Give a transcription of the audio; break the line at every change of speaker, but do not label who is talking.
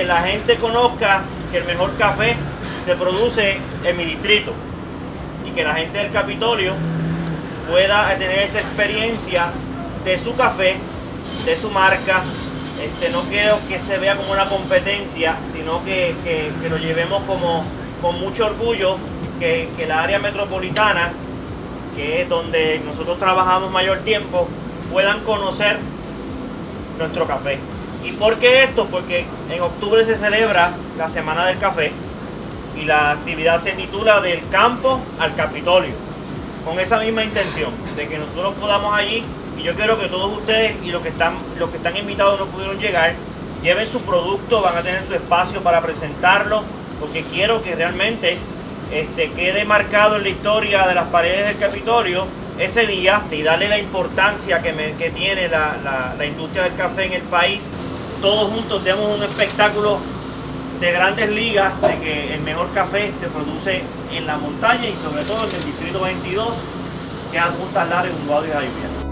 que la gente conozca que el mejor café se produce en mi distrito y que la gente del Capitolio pueda tener esa experiencia de su café, de su marca. No quiero que se vea como una competencia, sino que lo llevemos con mucho orgullo, que la área metropolitana, que es donde nosotros trabajamos mayor tiempo, puedan conocer nuestro café. ¿Y por qué esto? Porque en octubre se celebra la Semana del Café y la actividad se titula Del Campo al Capitolio, con esa misma intención de que nosotros podamos allí. Y yo quiero que todos ustedes y los que están invitados no pudieron llegar, lleven su producto, van a tener su espacio para presentarlo, porque quiero que realmente quede marcado en la historia de las paredes del Capitolio ese día y darle la importancia que tiene la industria del café en el país. Todos juntos demos un espectáculo de grandes ligas, de que el mejor café se produce en la montaña y sobre todo en el Distrito 22, que es Punta Lara, Utuado y Jayuya.